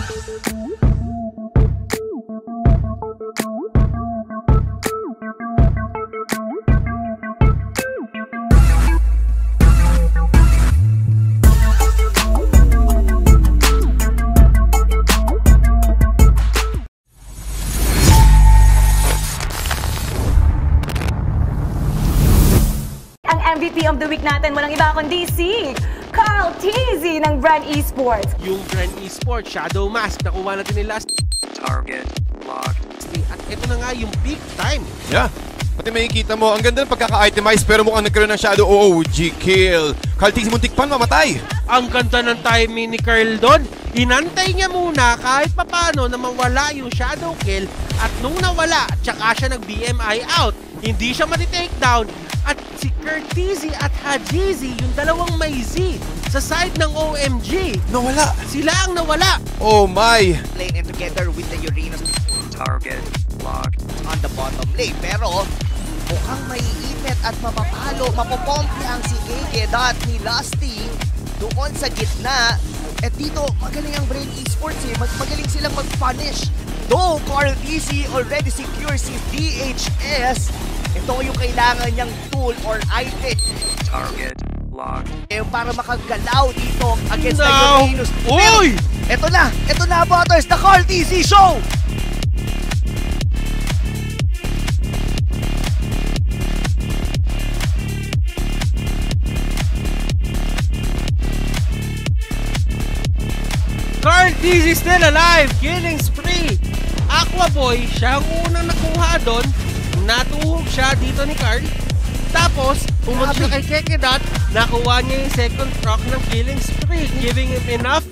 MVP of the week natin, walang iba kundi si Carl Tizzy ng Brand Esports. Yung Brand Esports, Shadow Mask, nakuha natin nila. Target lock. At ito na nga yung peak time. Yeah. Pati makikita mo, ang ganda ng pagkaka-itemize pero mukhang nagkaroon ng Shadow OG kill. Carl Tizzy muntik pa mamatay. Ang ganda ng timing ni Carl doon. Inantay niya muna kahit papano na mawala yung Shadow kill. At nung nawala, tsaka siya nag-BMI out. Hindi siya mati-takedown. At si Curtizy at Hajizi, yung dalawang may Z sa side ng OMG. Nawala. Sila ang nawala. Oh my. Lane and together with the Uranus Target lock. on the bottom lane. Pero mukhang maiinit at mapopompi ang si Kekedat ni Lusty doon sa gitna. At dito, magaling ang Brand Esports eh. Magaling silang mag-punish. Though Carl Tizzy already secures si DHS, ito yung kailangan niyang tool or item. Target lock. Para makagalaw dito against the No! Uranus. Uy! Ito na, Butters, the Carl Tizzy Show! Carl Tizzy still alive! Killing spree! Aqua Boy, siya ang unang nakuha doon. Natuhog siya dito ni Carl. Tapos, pumunta siya kay Kekedat. Nakuha niya yung second proc ng killing spree. Giving him enough,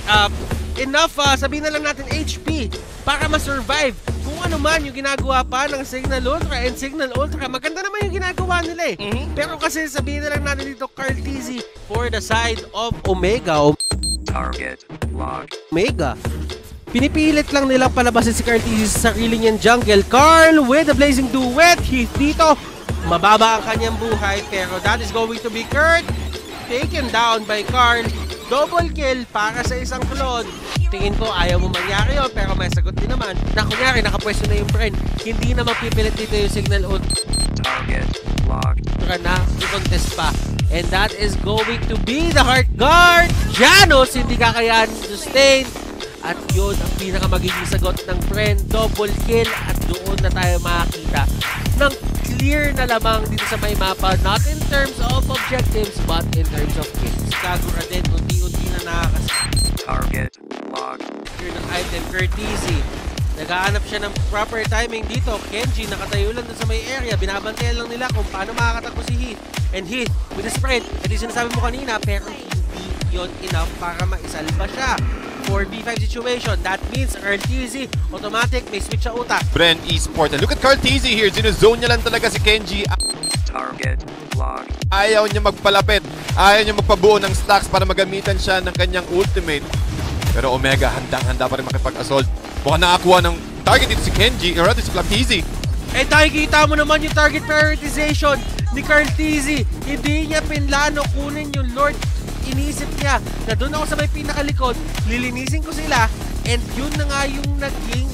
sabihin na lang natin HP para ma-survive. Kung ano man yung ginagawa pa ng Signal Ultra and Signal Ultra, maganda naman yung ginagawa nila eh. Pero kasi sabihin na lang natin dito, Carl Tizzy for the side of Omega. Target lock. Omega. Pinipilit lang nilang palabasin si Carl Tizzy sa sarili niyang jungle. Carl with the blazing duet. He's dito. Mababa ang kanyang buhay pero that is going to be Kurt. Taken down by Carl. Double kill para sa isang clone. Tingin ko ayaw mo mangyari yun pero may sagot din naman na kunyari nakapwesto na yung friend. Hindi na mapipilit dito yung Signal Ultra Target lock. na i-contest pa. And that is going to be the Heart Guard. Janos hindi kakayahan sustain. At yun ang pinakamagiging sagot ng friend. Double kill at doon na tayo makakita ng clear na lamang dito sa may mapa. Not in terms of objectives but in terms of kills. Kagura din, unti-unti na nakakasama. Target lock. Clear ng item, Curtizy. Nagaanap siya ng proper timing dito. Kenji nakatayo lang doon sa may area. Binabantayan lang nila kung paano makakatakbo si Heath. And Heath with the spread. Ito yung sinasabi mo kanina pero hindi yun enough para maisalba siya. 4v5 situation. That means Carl Tizzy automatic may switch sa utak. Brand Esports. And look at Carl Tizzy here. Zinozone niya lang talaga si Kenji. Target lock. Ayaw niya magpalapit. Ayaw niya magpabuo ng stacks para magamitan siya ng kanyang ultimate. Pero Omega handang-handa pa rin makipag-assault. Mukhang nakakuha ng target dito si Kenji. Or rather si Carl Tizzy. Eh nakikita mo naman yung target prioritization ni Carl Tizzy. Hindi niya pinlano kunin yung Lord. Inisip niya na doon ako sa may pinakalikod, lilinisin ko sila, and yun na nga yung naging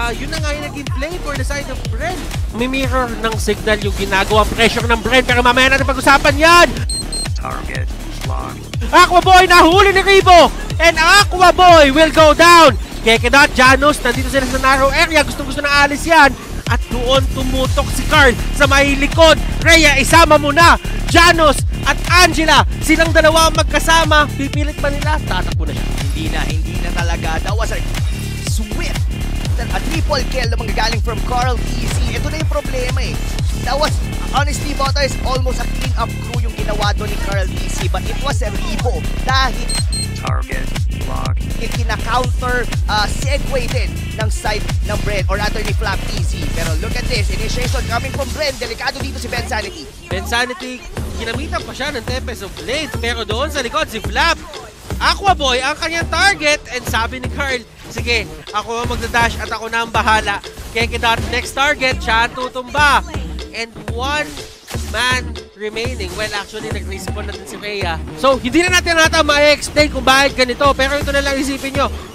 play for the side of Brent. Mirror ng signal yung ginagawa pressure ng Brent, pero mamaya natin pag-usapan yan! Target lock. Aqua Boy nahuli ni Ribo, and Aqua Boy will go down! Kekedat, Janos, nandito sila sa narrow area, gusto na alis yan. At doon tumutok si Carl sa may likod. Rhea, isama mo na! Janos at Angela, silang dalawa magkasama. Pipilit ba nila? Tatakbo na siya. Hindi na talaga. That was a swift, a triple kill na manggagaling from Carl Tizzy. Ito na yung problema eh. That was, honestly, Butters, almost a clean up crew yung ginawa doon ni Carl Tizzy. But it was a Rebo dahil Target lock. Kina-counter segue din ng side ng Brent or rather ni Flap Tizzy. Pero look at this, initiation coming from Brent. Delikado dito si Ben Sanity. Ben Sanity, ginamitan pa siya ng Tempest of Blades, pero doon sa likod si Flap. Aqua Boy ang kanyang target, and sabi ni Carl, sige, ako ang magdadash at ako na ang bahala. Kekedat, next target, siya ang tutumba. And one man remaining. Well, actually, nag-respawn natin si Rhea. So, hindi na natin ma-explain kung bakit ganito, pero ito na lang isipin nyo.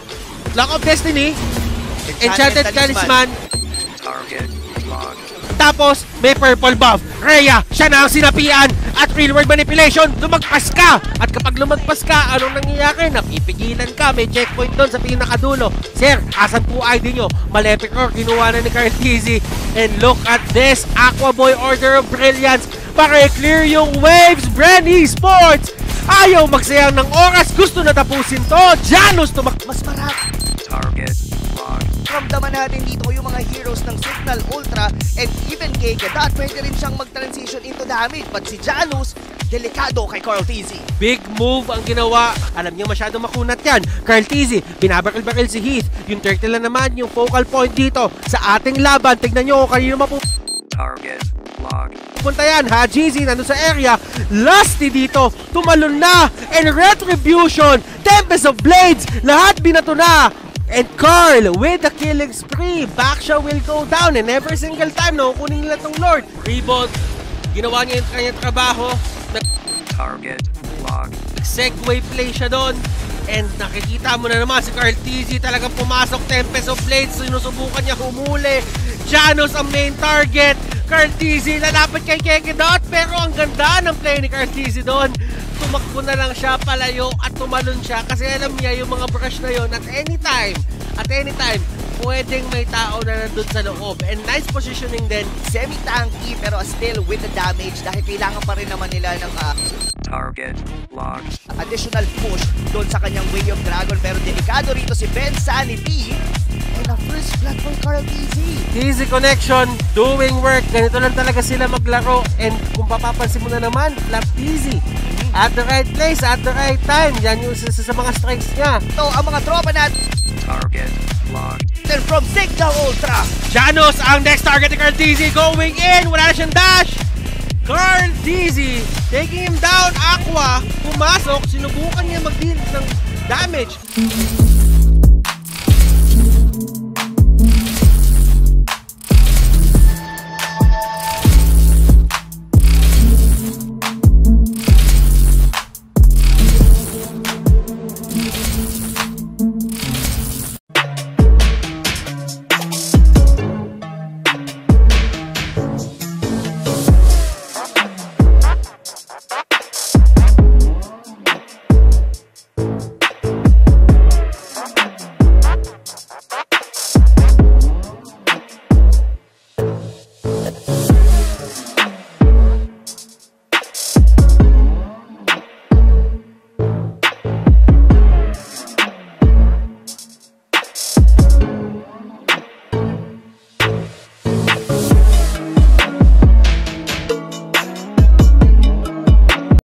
Lock of Destiny, Enchanted Talisman, Target locked. tapos may purple buff. Rhea, siya na ang sinapian at real world manipulation, lumagpas ka. At kapag lumagpas ka, anong nangyayari? Napipigilan ka, may checkpoint doon sa pinakadulo. Sir, asan po ID nyo? Maleficor, kinuha na ni Carteezy. And look at this, Aqua Boy Order of Brilliance para i-clear yung waves. Brand Esports, ayaw magsayang ng oras, gusto na tapusin to. Janus, Mas marami. Target locked. Ramdaman natin dito yung mga heroes ng Signal Ultra and even Gegedat. Pwede rin siyang mag-transition into damage. But si Janus, delikado kay Carteezy. big move ang ginawa. Alam niyo masyado makunat yan. Carteezy, binabaril-baril si Heath. Yung turtle na naman, yung focal point dito sa ating laban. Tignan nyo kung kanino Target locked. mapupunta yan. Hajizi nandun sa area. Lusty dito, tumalon na. And Retribution, Tempest of Blades, lahat binato na. And Carl with the killing spree. Baksha will go down and every single time na kukunin nila tong Lord. Reboot, ginawa niya yung kanyang trabaho. Target locked. Segway play siya doon. And nakikita mo na naman si Carteezy talagang pumasok. Tempest of Blades, sinusubukan niya humuli. Janus ang main target. Carteezy lalapit kay Gegedat, pero ang ganda ng play ni Carteezy doon. Tumakbo na lang siya palayo at tumalon siya kasi alam niya yung mga brush na yon at anytime, pwedeng may tao na nandun sa loob. And nice positioning din. Semi-tanky pero still with the damage dahil kailangan pa rin naman nila ng Target locked. additional push doon sa kanyang Way of Dragon. Pero delikado rito si Ben Sanity. And a first blood for Carteezy. Easy connection, doing work. Ganito lang talaga sila maglaro. And kung papapansin mo na naman, Flap Easy. At the right place, at the right time. Yan yung sa mga strikes niya. Ito ang mga tropa natin Target locked. from Signal Ultra. Janus ang next target ni Carteezy going in. Wala na siyang dash. Carteezy taking him down. Aqua pumasok. Sinubukan niya mag-deal ng damage.